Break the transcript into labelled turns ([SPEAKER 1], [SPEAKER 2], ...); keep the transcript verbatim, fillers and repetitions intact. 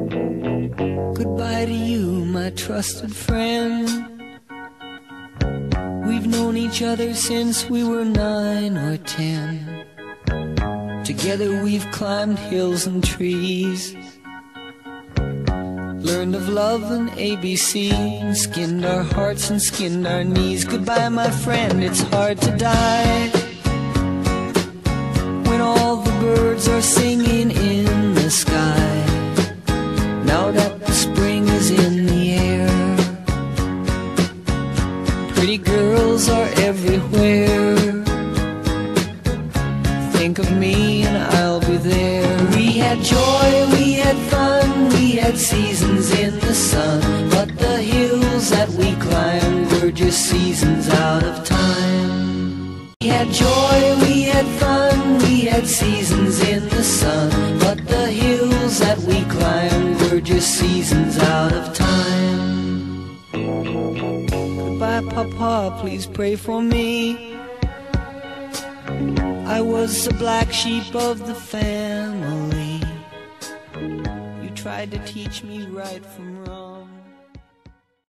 [SPEAKER 1] Goodbye to you, my trusted friend. We've known each other since we were nine or ten. Together we've climbed hills and trees, learned of love and A B C, skinned our hearts and skinned our knees. Goodbye, my friend, it's hard to die when all the birds are singing in the sky. Now that the spring is in the air, pretty girls are everywhere. Think of me and I'll be there. We had joy, we had fun, we had seasons in the sun, but the hills that we climbed were just seasons out of time. We had joy, we had fun, we had seasons in the sun, but the hills that we climbed were just seasons out of time. Goodbye, Papa, please pray for me. I was the black sheep of the family. You tried to teach me right from wrong.